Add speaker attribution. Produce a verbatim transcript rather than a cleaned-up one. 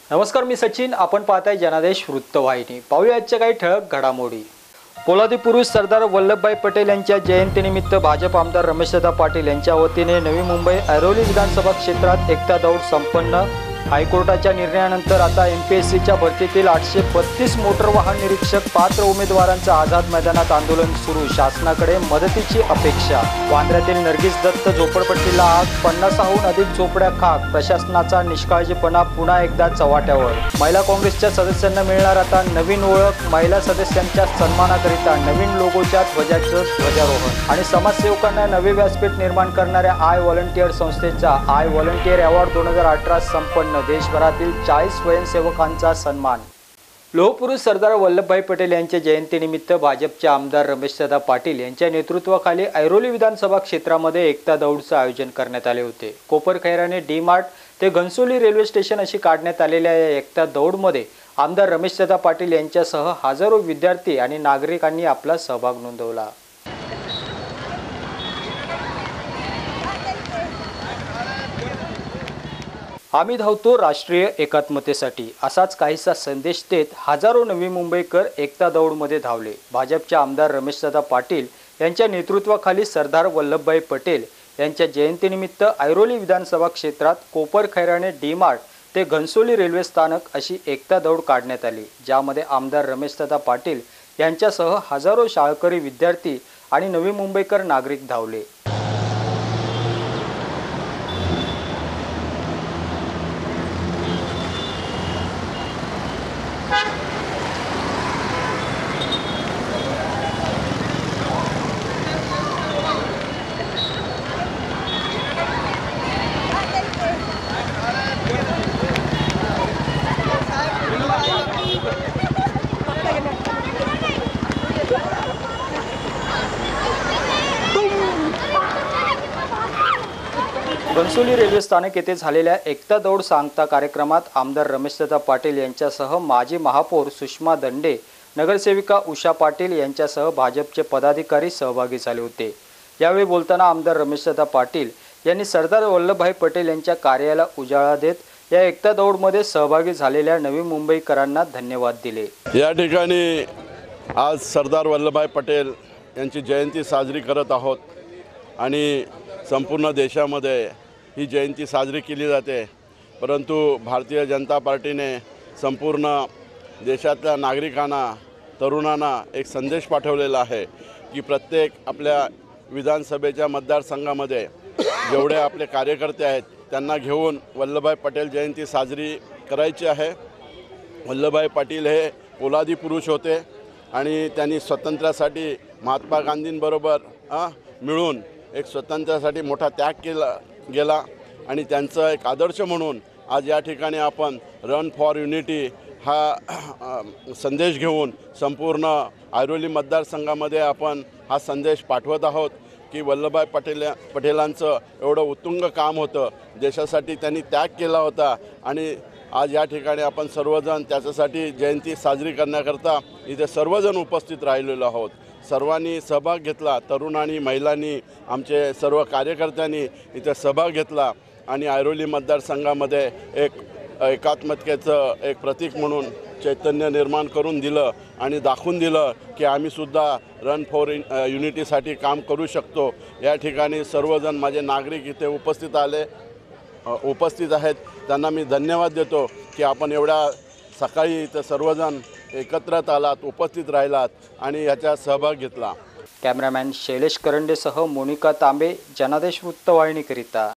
Speaker 1: नमस्कार, मी सचिन. आपण पाहताय जनादेश वृत्तवाहिनी. पाहूया आजच्या काही ठळक घडामोडी. पोलादी पुरुष सरदार वल्लभभाई पटेल यांच्या जयंतीनिमित्त भाजप आमदार रमेशदादा पाटील यांच्या वतीने नवी मुंबई ऐरोली विधानसभा क्षेत्रात एकता दौड संपन्न. हायकोर्टाच्या निर्णयानंतर आता एमपीएससीच्या भरतीतील आठशे बत्तीस मोटर वाहन निरीक्षक पात्र उमेदवारांचं आझाद मैदानात आंदोलन सुरू. शासनाकडे मदतीची अपेक्षा. वांद्र्यातील नर्गिस दत्त झोपडपट्टीला आग, पन्नासाहून अधिक झोपड्या खाक. प्रशासनाचा निष्काळजीपणा पुन्हा एकदा चव्हाट्यावर. महिला काँग्रेसच्या सदस्यांना मिळणार आता नवीन ओळख. महिला सदस्यांच्या सन्मानाकरिता नवीन लोगोच्या ध्वजाचं ध्वजारोहण. आणि समाजसेवकांना नवे व्यासपीठ निर्माण करणाऱ्या आय व्हॉलंटियर संस्थेचा आय व्हॉलंटियर अवॉर्ड दोन हजार अठरा संपन्न. देशभरातील चाळीस स्वयंसेवकांचा सन्मान. लोहपुरुष सरदार वल्लभभाई पटेल यांच्या जयंतीनिमित्त भाजपचे आमदार रमेशदादा पाटील यांच्या नेतृत्वाखाली ऐरोली विधानसभा क्षेत्रामध्ये एकता दौडचं आयोजन करण्यात आले होते. कोपरखैराने डी मार्ट ते घनसोली रेल्वे स्टेशन अशी काढण्यात आलेल्या या एकता दौडमध्ये आमदार रमेशदादा पाटील यांच्यासह हजारो विद्यार्थी आणि नागरिकांनी आपला सहभाग नोंदवला. आम्ही धावतो राष्ट्रीय एकात्मतेसाठी असाच काहीसा संदेश देत हजारो नवी मुंबईकर एकता दौडमध्ये धावले. भाजपच्या आमदार रमेशदादा पाटील यांच्या नेतृत्वाखाली सरदार वल्लभभाई पटेल यांच्या जयंतीनिमित्त ऐरोली विधानसभा क्षेत्रात कोपरखैराने डी मार्ट ते घनसोली रेल्वे स्थानक अशी एकता दौड काढण्यात आली, ज्यामध्ये आमदार रमेशदादा पाटील यांच्यासह हजारो शाळकरी विद्यार्थी आणि नवी मुंबईकर नागरिक धावले. घनसोली रेल्वे स्थानक येथे झालेल्या एकता दौड सांगता कार्यक्रमात आमदार रमेशदादा पाटील यांच्यासह माजी महापौर सुषमा दंडे, नगरसेविका उषा पाटील यांच्यासह भाजपचे पदाधिकारी सहभागी झाले होते. यावेळी बोलताना आमदार रमेशदादा पाटील यांनी सरदार वल्लभभाई पटेल यांच्या कार्याला उजाळा देत या एकता दौडमध्ये सहभागी झालेल्या नवी मुंबईकरांना धन्यवाद दिले.
Speaker 2: या ठिकाणी आज सरदार वल्लभभाई पटेल यांची जयंती साजरी करत आहोत आणि संपूर्ण देशामध्ये ही जयंती साजरी केली जाते. परंतु भारतीय जनता पार्टीने संपूर्ण देशातल्या नागरिकांना, तरुणांना एक संदेश पाठवलेला आहे की प्रत्येक आपल्या विधानसभेच्या मतदारसंघामध्ये जेवढे आपले कार्यकर्ते आहेत त्यांना घेऊन वल्लभभाई पटेल जयंती साजरी करायची आहे. वल्लभभाई पाटील हे पोलादी पुरुष होते आणि त्यांनी स्वातंत्र्यासाठी महात्मा गांधींबरोबर मिळून एक स्वातंत्र्यासाठी मोठा त्याग केला गेला आणि त्यांचा एक आदर्श म्हणून आज या ठिकाणी आपण रन फॉर युनिटी हा संदेश घेऊन संपूर्ण ऐरोली मतदारसंघामध्ये आपण हा संदेश पाठवत आहोत की वल्लभभाई पटेल पटेलांचं एवढं उत्तुंग काम होतं, देशासाठी त्यांनी त्याग केला होता आणि आज या ठिकाणी आपण सर्वजण त्याच्यासाठी जयंती साजरी करण्याकरता इथे सर्वजण उपस्थित राहिलेलो आहोत. सर्वांनी सहभाग घेतला. तरुणांनी, महिलांनी, आमचे सर्व कार्यकर्त्यांनी इथे सहभाग घेतला आणि ऐरोली मतदारसंघामध्ये एक एकात्मतेचं एक प्रतीक म्हणून चैतन्य निर्माण करून दिलं आणि दाखवून दिलं की आम्हीसुद्धा रन फॉर युनिटीसाठी काम करू शकतो. या ठिकाणी सर्वजण माझे नागरिक इथे उपस्थित आले उपस्थित आहेत त्यांना मी धन्यवाद देतो की आपण एवढ्या सकाळी इथं सर्वजण एकत्रित आलात, उपस्थित राहिलात आणि याचा सहभाग घेतला.
Speaker 1: कॅमेरामॅन शैलेश करंडेसह मोनिका तांबे, जनादेश वृत्तवाहिनीकरिता.